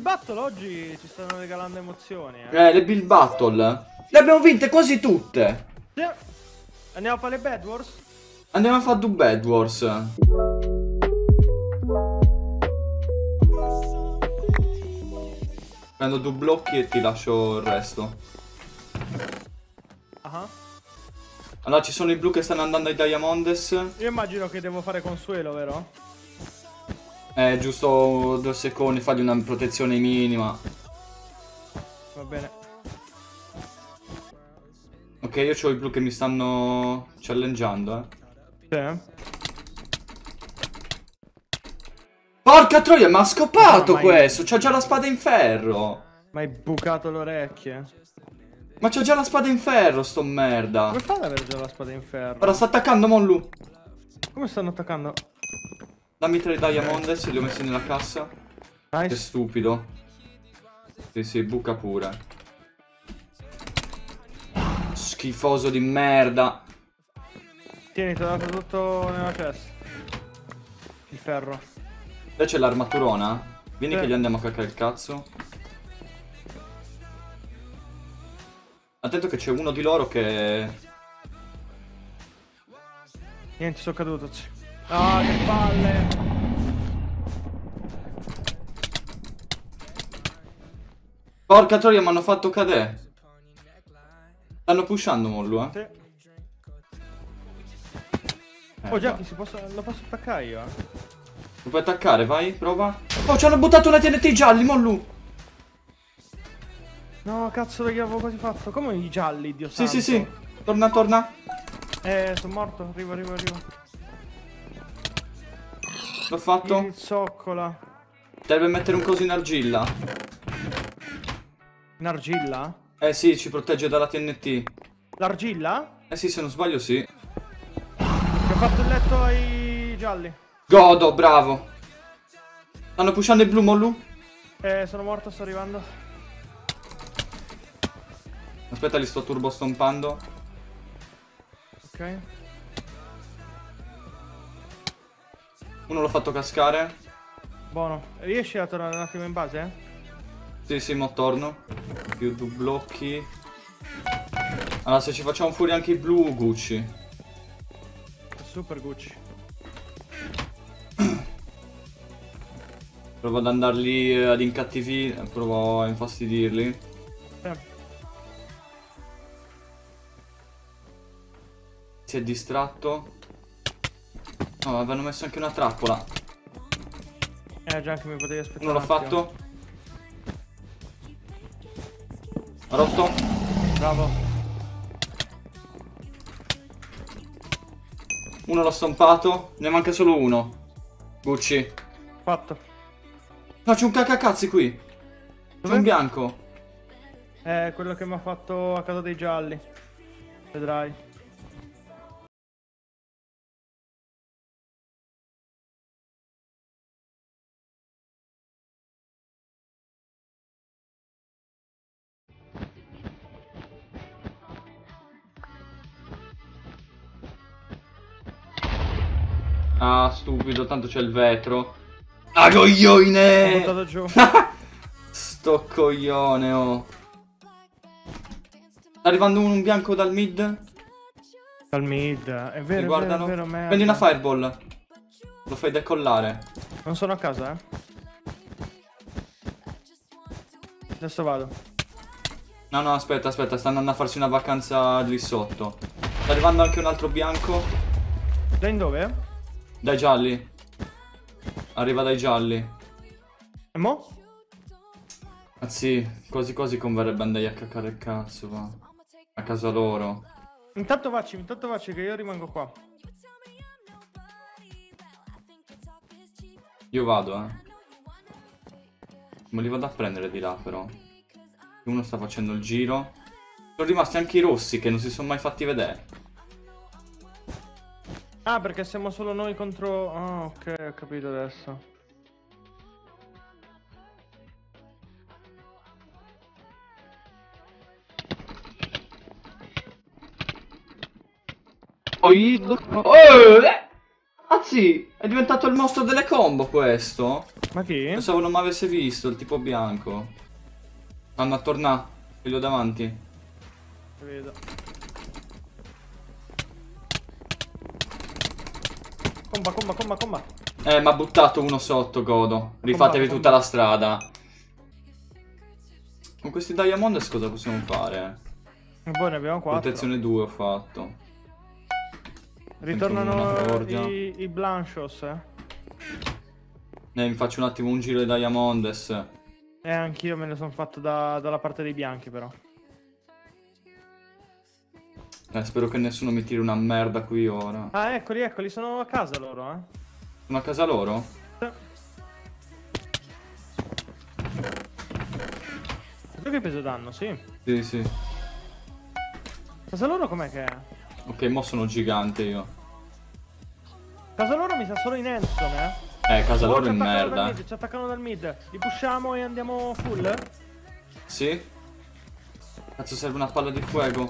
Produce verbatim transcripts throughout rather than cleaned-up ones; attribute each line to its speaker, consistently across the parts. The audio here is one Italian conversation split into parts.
Speaker 1: Battle oggi ci stanno regalando emozioni, eh.
Speaker 2: Eh, le Build Battle. Le abbiamo vinte quasi tutte.
Speaker 1: Sì. Andiamo a fare le Bed Wars?
Speaker 2: Andiamo a fare due Bed Wars. Prendo due blocchi e ti lascio il resto.
Speaker 1: Ah. Uh-huh.
Speaker 2: Allora ci sono i blu che stanno andando ai Diamondes.
Speaker 1: Io immagino che devo fare Consuelo, vero?
Speaker 2: Eh, giusto due secondi, fagli una protezione minima.
Speaker 1: Va bene.
Speaker 2: Ok, io ho i blu che mi stanno challengeando, eh.
Speaker 1: Sì.
Speaker 2: Porca troia, ma ha scopato
Speaker 1: No, ma
Speaker 2: questo! C'ha già la spada in ferro!
Speaker 1: Ma hai bucato le orecchie?
Speaker 2: Ma c'ha già la spada in ferro, sto merda!
Speaker 1: Come fa ad avere già la spada in ferro?
Speaker 2: Ora sta attaccando Monlu!
Speaker 1: Come stanno attaccando?
Speaker 2: Dammi tre Diamondes, li ho messi nella cassa.
Speaker 1: Nice.
Speaker 2: Che stupido. Sì, sì, buca pure. Schifoso di merda.
Speaker 1: Tieni, ti ho dato tutto nella chest. Il ferro.
Speaker 2: Lei c'è l'armaturona? Vieni
Speaker 1: sì.
Speaker 2: che gli andiamo a cacare il cazzo. Attento che c'è uno di loro che...
Speaker 1: Niente, sono caduto. Ah, che palle!
Speaker 2: Porca troia, mi hanno fatto cadere. Stanno pushando Mollu, eh?
Speaker 1: Sì.
Speaker 2: Eh,
Speaker 1: oh, già
Speaker 2: va.
Speaker 1: che si posso, lo posso attaccare io, eh?
Speaker 2: Lo puoi attaccare, vai, prova. Oh, ci hanno buttato una T N T gialli, Mollu.
Speaker 1: No, cazzo, che avevo quasi fatto. Come i gialli, Dio santo?
Speaker 2: Sì, sì, sì. Torna, torna.
Speaker 1: Eh, sono morto. Arrivo, arrivo, arrivo.
Speaker 2: L'ho fatto.
Speaker 1: Il zoccola.
Speaker 2: Deve mettere un coso in argilla.
Speaker 1: In argilla?
Speaker 2: Eh sì, ci protegge dalla T N T.
Speaker 1: L'argilla?
Speaker 2: Eh sì, se non sbaglio sì.
Speaker 1: Che ho fatto il letto ai gialli.
Speaker 2: Godo, bravo. Stanno pushando il blu, Mollu.
Speaker 1: Eh, sono morto, sto arrivando.
Speaker 2: Aspetta, li sto turbo stompando.
Speaker 1: Ok.
Speaker 2: Uno l'ho fatto cascare.
Speaker 1: Buono. Riesci a tornare un attimo in base, eh?
Speaker 2: Sì, sì, mo torno. Più due blocchi. Allora, se ci facciamo fuori anche i blu, Gucci.
Speaker 1: Super Gucci.
Speaker 2: Provo ad andarli ad incattivire. Provo a infastidirli.
Speaker 1: Eh.
Speaker 2: Si è distratto. No, avevano messo anche una trappola.
Speaker 1: Eh, già che mi potevi aspettare.
Speaker 2: Uno l'ho
Speaker 1: un attimo.
Speaker 2: fatto. Ha rotto.
Speaker 1: Bravo.
Speaker 2: Uno l'ho stompato. Ne manca solo uno. Gucci.
Speaker 1: Fatto.
Speaker 2: No, c'è un cacacazzi qui. C'è
Speaker 1: Dove?
Speaker 2: un bianco.
Speaker 1: Eh, quello che mi ha fatto a casa dei gialli. Vedrai.
Speaker 2: Ah, stupido, tanto c'è il vetro. Ah, coglione!
Speaker 1: Ho buttato giù.
Speaker 2: Sto coglione, oh. Sta arrivando un bianco dal mid.
Speaker 1: Dal mid. È vero,
Speaker 2: Mi
Speaker 1: è
Speaker 2: guardano.
Speaker 1: vero, è vero, merda.
Speaker 2: Prendi una fireball. Lo fai decollare.
Speaker 1: Non sono a casa, eh. Adesso vado.
Speaker 2: No, no, aspetta, aspetta. Stanno andando a farsi una vacanza lì sotto. Sta arrivando anche un altro bianco.
Speaker 1: Da in dove?
Speaker 2: Dai gialli. Arriva dai gialli.
Speaker 1: E mo?
Speaker 2: Anzi, quasi quasi converrebbe andare a cacare il cazzo, va. A casa loro.
Speaker 1: Intanto vacci, intanto vacci che io rimango qua.
Speaker 2: Io vado, eh. Me li vado a prendere di là, però. Uno sta facendo il giro. Sono rimasti anche i rossi che non si sono mai fatti vedere.
Speaker 1: Ah, perché siamo solo noi contro... Ah, ok, ho capito adesso.
Speaker 2: Oh, ragazzi, è diventato il mostro delle combo questo.
Speaker 1: Ma chi?
Speaker 2: Pensavo non mi avesse visto, il tipo bianco. Anna, torna, quello davanti.
Speaker 1: Vedo. Comba, comba, comba, comba.
Speaker 2: Eh, mi ha buttato uno sotto, godo. Rifatevi
Speaker 1: Combatto,
Speaker 2: tutta la strada. Con questi Diamonds cosa possiamo fare?
Speaker 1: E poi ne abbiamo quattro.
Speaker 2: Protezione due ho fatto. Una
Speaker 1: Ritornano
Speaker 2: forgia.
Speaker 1: i, i Blanchos, eh.
Speaker 2: Eh, mi faccio un attimo un giro ai Diamonds.
Speaker 1: Eh, anch'io me ne sono fatto da- dalla parte dei bianchi, però.
Speaker 2: Eh, spero che nessuno mi tiri una merda qui ora.
Speaker 1: Ah, eccoli, eccoli, sono a casa loro, eh.
Speaker 2: Sono a casa loro?
Speaker 1: Sì. Tu che peso danno, sì.
Speaker 2: Sì, sì.
Speaker 1: Casa loro com'è che è?
Speaker 2: Ok, mo sono gigante io.
Speaker 1: Casa loro mi sa solo in Hanson, eh.
Speaker 2: Eh, casa
Speaker 1: Oh,
Speaker 2: loro
Speaker 1: ci
Speaker 2: in
Speaker 1: attaccano dal
Speaker 2: merda.
Speaker 1: mid, ci attaccano dal mid. Li pushiamo e andiamo full?
Speaker 2: Sì? Cazzo, serve una palla di fuoco.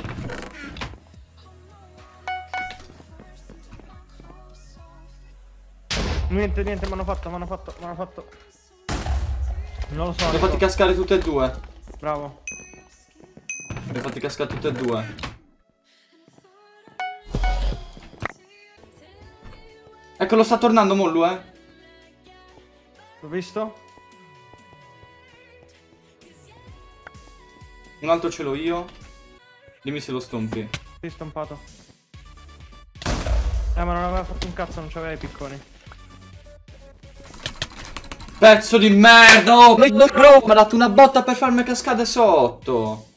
Speaker 1: Niente, niente, mi hanno fatto, mi hanno fatto, mi hanno fatto. Non lo so.
Speaker 2: Li ho
Speaker 1: Nico.
Speaker 2: fatti cascare tutte e due.
Speaker 1: Bravo.
Speaker 2: Li ho fatti cascare tutte e due. Eccolo, sta tornando Mollu, eh.
Speaker 1: L'ho visto?
Speaker 2: Un altro ce l'ho io. Dimmi se lo stompi.
Speaker 1: Sì, stompato. Eh, ma non aveva fatto un cazzo, non c'aveva i picconi.
Speaker 2: Pezzo di merda! Oh, mi ha dato una botta per farmi cascare sotto.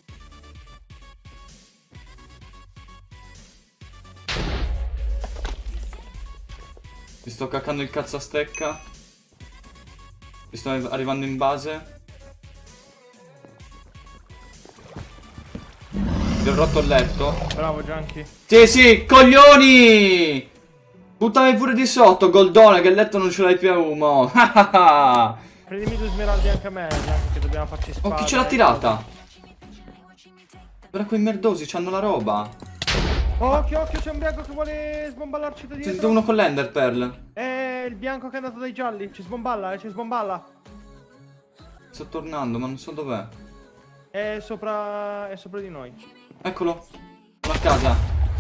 Speaker 2: Mi sto caccando il cazzo a stecca. Mi sto arrivando in base. Ti ho rotto il letto.
Speaker 1: Bravo, Junkie.
Speaker 2: Sì, sì, coglioni! Buttami pure di sotto, Goldone, che il letto non ce l'hai più, mo.
Speaker 1: Prendimi due smeraldi anche a me, Junkie, che dobbiamo farci
Speaker 2: Oh,
Speaker 1: spade.
Speaker 2: chi ce l'ha tirata? Guarda quei merdosi, c'hanno la roba.
Speaker 1: Oh, occhio, occhio, c'è un bianco che vuole sbomballarci da
Speaker 2: Sento
Speaker 1: dietro.
Speaker 2: uno con l'Ender Pearl.
Speaker 1: È il bianco che è andato dai gialli. Ci sbomballa, eh, ci sbomballa.
Speaker 2: Sto tornando, ma non so dov'è.
Speaker 1: È sopra. È sopra di noi.
Speaker 2: Eccolo. Sono a casa.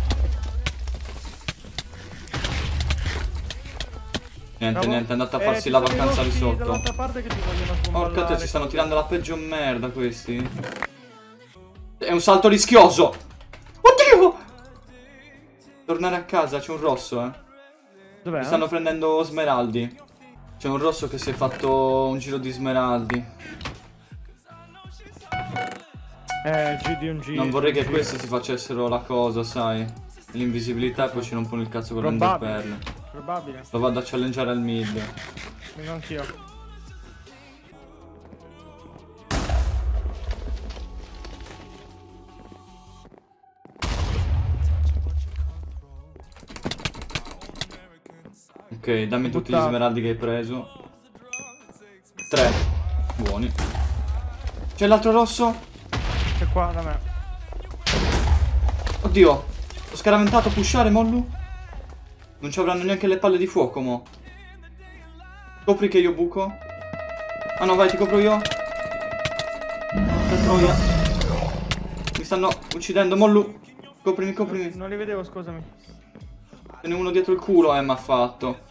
Speaker 2: Niente,
Speaker 1: Bravo.
Speaker 2: niente, è andata a
Speaker 1: Eh,
Speaker 2: farsi
Speaker 1: ci
Speaker 2: la
Speaker 1: sono i
Speaker 2: vacanza lì
Speaker 1: rossi
Speaker 2: sotto.
Speaker 1: dall'altra parte che ci vogliono sbomballare.
Speaker 2: Porca te, ci stanno tirando la peggio merda questi. È un salto rischioso. Oddio! Tornare a casa, c'è un rosso, eh.
Speaker 1: Dov'è?
Speaker 2: Mi stanno prendendo smeraldi. C'è un rosso che si è fatto un giro di smeraldi.
Speaker 1: Eh, G di un G.
Speaker 2: Non vorrei che
Speaker 1: G.
Speaker 2: questi si facessero la cosa, sai. L'invisibilità e poi ci rompono il cazzo con l'ender
Speaker 1: Probabile.
Speaker 2: pearl.
Speaker 1: Probabile.
Speaker 2: Lo vado a challengeare al mid.
Speaker 1: Vengo anch'io.
Speaker 2: Ok, dammi tutti gli
Speaker 1: Buttato.
Speaker 2: smeraldi che hai preso. Tre. Buoni. C'è l'altro rosso?
Speaker 1: C'è qua da me.
Speaker 2: Oddio. Ho scaraventato a pushare, Mollu? Non ci avranno neanche le palle di fuoco, mo. Copri che io buco. Ah no, vai, ti copro io. Che troia. Mi stanno uccidendo, Mollu. Coprimi, coprimi.
Speaker 1: Non li vedevo, scusami.
Speaker 2: Ce n'è uno dietro il culo, eh, m'ha fatto.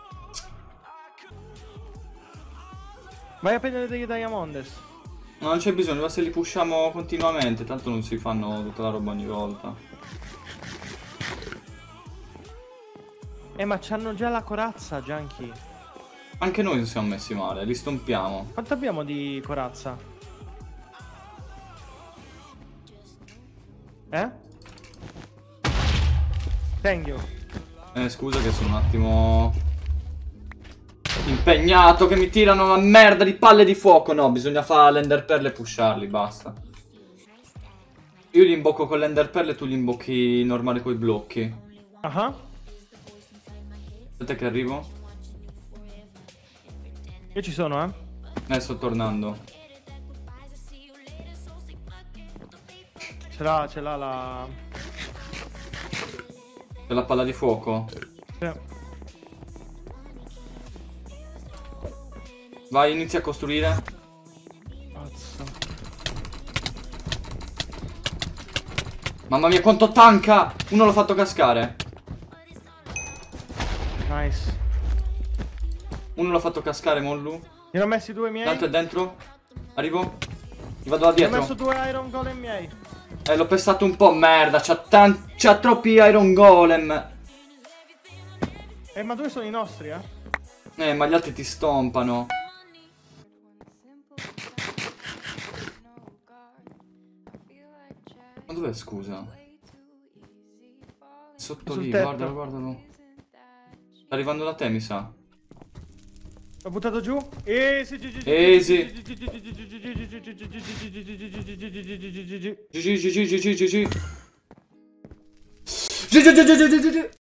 Speaker 1: Vai a prendere dei Diamondes.
Speaker 2: No, non c'è bisogno, basta se li pushiamo continuamente, tanto non si fanno tutta la roba ogni volta.
Speaker 1: Eh, ma c'hanno già la corazza, Junkie.
Speaker 2: Anche noi non siamo messi male, li stompiamo.
Speaker 1: Quanto abbiamo di corazza? Eh? Thank you.
Speaker 2: Eh, scusa che sono un attimo impegnato, che mi tirano una merda di palle di fuoco. No, bisogna fare l'ender pearl e pusharli, basta. Io li imbocco con l'ender pearl e tu li imbocchi normale coi blocchi.
Speaker 1: Ah.
Speaker 2: Aspetta che arrivo.
Speaker 1: Io ci sono, eh.
Speaker 2: Eh, sto tornando.
Speaker 1: Ce l'ha, ce l'ha la...
Speaker 2: C'è la palla di fuoco.
Speaker 1: Sì.
Speaker 2: Vai, inizia a costruire.
Speaker 1: Cazzo.
Speaker 2: Mamma mia, quanto tanca! Uno l'ho fatto cascare.
Speaker 1: Nice.
Speaker 2: Uno l'ho fatto cascare, Mollu.
Speaker 1: Io ne ho messi due miei.
Speaker 2: L'altro è dentro. Arrivo. Mi vado da
Speaker 1: Io ho messo
Speaker 2: dietro.
Speaker 1: due Iron Golem miei.
Speaker 2: Eh, l'ho pestato un po', merda. C'ha tan... C'ha troppi Iron Golem.
Speaker 1: Eh, ma due sono i nostri, eh?
Speaker 2: Eh, ma gli altri ti stompano. Ma dov'è, scusa? Sotto
Speaker 1: Sul
Speaker 2: lì,
Speaker 1: tetto.
Speaker 2: guardalo, guardalo. Sta arrivando da te, mi sa.
Speaker 1: L'ho buttato giù. Easy.
Speaker 2: Easy.
Speaker 1: G
Speaker 2: G G G G G G G G G G G G G